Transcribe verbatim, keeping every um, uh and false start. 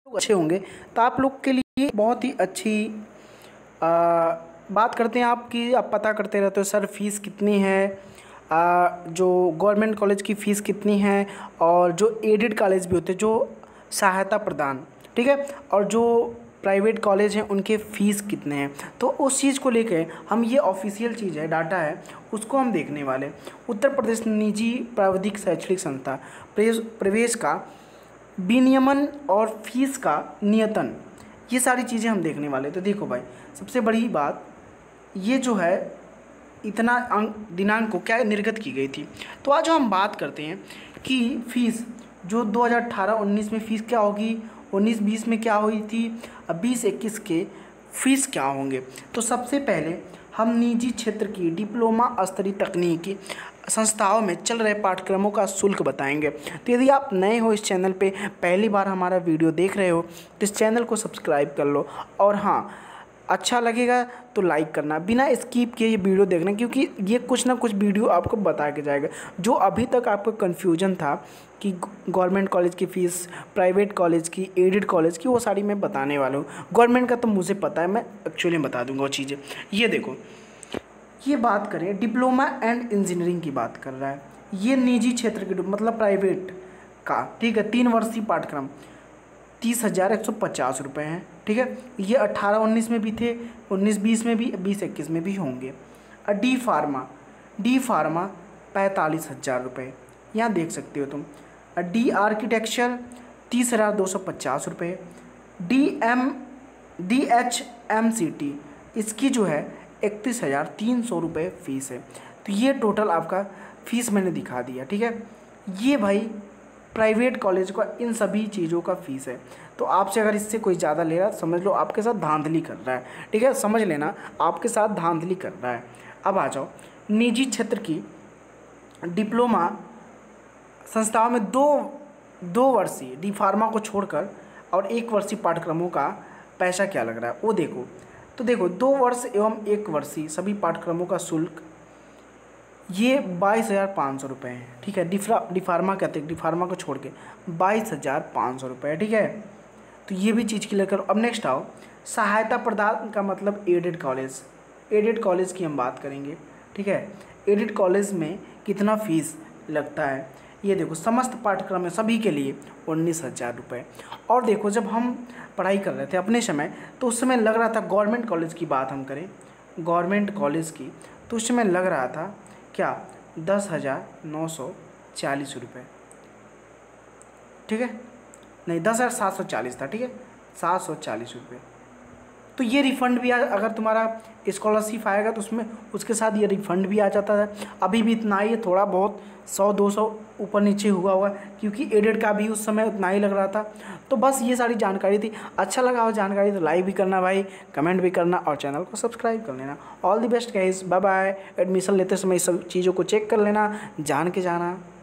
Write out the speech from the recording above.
अच्छे होंगे तो आप लोग के लिए बहुत ही अच्छी आ, बात करते हैं आपकी। आप पता करते रहते हो सर फीस कितनी है, आ, जो गवर्नमेंट कॉलेज की फ़ीस कितनी है, और जो एडेड कॉलेज भी होते हैं जो सहायता प्रदान, ठीक है, और जो प्राइवेट कॉलेज हैं उनके फ़ीस कितने हैं। तो उस चीज़ को लेकर हम, ये ऑफिशियल चीज़ है, डाटा है, उसको हम देखने वाले। उत्तर प्रदेश निजी प्राविधिक शैक्षणिक संस्था प्रवेश प्रवेश का विनियमन और फीस का नियतन, ये सारी चीज़ें हम देखने वाले। तो देखो भाई, सबसे बड़ी बात ये जो है, इतना अंक दिनांक को क्या निर्गत की गई थी। तो आज हम बात करते हैं कि फ़ीस जो दो हज़ार अठारह उन्नीस में फ़ीस क्या होगी, उन्नीस बीस में क्या हुई थी, अब बीस इक्कीस के फ़ीस क्या होंगे। तो सबसे पहले हम निजी क्षेत्र की डिप्लोमा स्तरीय तकनीकी संस्थाओं में चल रहे पाठ्यक्रमों का शुल्क बताएंगे। तो यदि आप नए हो इस चैनल पे, पहली बार हमारा वीडियो देख रहे हो, तो इस चैनल को सब्सक्राइब कर लो, और हाँ, अच्छा लगेगा तो लाइक करना, बिना स्किप किए ये वीडियो देखना, क्योंकि ये कुछ ना कुछ वीडियो आपको बता के जाएगा। जो अभी तक आपको कन्फ्यूजन था कि गवर्नमेंट कॉलेज की फ़ीस, प्राइवेट कॉलेज की, एडेड कॉलेज की, वो सारी मैं बताने वाला हूँ। गवर्नमेंट का तो मुझे पता है, मैं एक्चुअली बता दूँगा वो चीज़ें। ये देखो, ये बात करें डिप्लोमा एंड इंजीनियरिंग की बात कर रहा है, ये निजी क्षेत्र के मतलब प्राइवेट का, ठीक है, तीन वर्षीय पाठ्यक्रम तीस हज़ार एक सौ पचास रुपये हैं, ठीक है। ये अट्ठारह उन्नीस में भी थे, उन्नीस बीस में भी, बीस इक्कीस में भी होंगे। और डी फार्मा, डी फार्मा पैंतालीस हज़ार रुपये, यहाँ देख सकते हो तुम। और डी आर्किटेक्चर तीस हज़ार दो सौ पचास रुपये। D M D H M C T, इसकी जो है इकतीस हज़ार तीन सौ रुपये फ़ीस है। तो ये टोटल आपका फ़ीस मैंने दिखा दिया, ठीक है। ये भाई प्राइवेट कॉलेज का इन सभी चीज़ों का फ़ीस है। तो आपसे अगर इससे कोई ज़्यादा ले रहा है, समझ लो आपके साथ धांधली कर रहा है, ठीक है, समझ लेना आपके साथ धांधली कर रहा है। अब आ जाओ निजी क्षेत्र की डिप्लोमा संस्थाओं में दो दो वर्षीय डी फार्मा को छोड़कर और एक वर्षीय पाठ्यक्रमों का पैसा क्या लग रहा है वो देखो। तो देखो, दो वर्ष एवं एक वर्षीय सभी पाठ्यक्रमों का शुल्क ये बाईस हज़ार पाँच सौ रुपये है, ठीक है। डिफ्रा डिफार्मा कहते हैं, डिफार्मा को छोड़ के बाईस हज़ार पाँच सौ रुपये, ठीक है। तो ये भी चीज़ क्लियर करो। अब नेक्स्ट आओ, सहायता प्रदान का मतलब एडेड कॉलेज, एडेड कॉलेज की हम बात करेंगे, ठीक है। एडेड कॉलेज में कितना फ़ीस लगता है, ये देखो, समस्त पाठ्यक्रम में सभी के लिए उन्नीस हज़ार रुपये। और देखो, जब हम पढ़ाई कर रहे थे अपने समय, तो उस समय लग रहा था, गवर्नमेंट कॉलेज की बात हम करें, गवर्नमेंट कॉलेज की, तो उस समय लग रहा था क्या, दस हज़ार नौ सौ चालीस रुपये, ठीक है, नहीं दस हज़ार सात सौ चालीस था, ठीक है, सात सौ चालीस रुपये। तो ये रिफ़ंड भी आ, अगर तुम्हारा स्कॉलरशिप आएगा तो उसमें उसके साथ ये रिफ़ंड भी आ जाता है। अभी भी इतना ही है, थोड़ा बहुत सौ दो सौ ऊपर नीचे हुआ हुआ, क्योंकि एडेड का भी उस समय उतना ही लग रहा था। तो बस ये सारी जानकारी थी। अच्छा लगा हो जानकारी तो लाइक भी करना भाई, कमेंट भी करना, और चैनल को सब्सक्राइब कर लेना। All the best guys, bye bye. Admission लेते समय सब चीज़ों को चेक कर लेना, जान के जाना।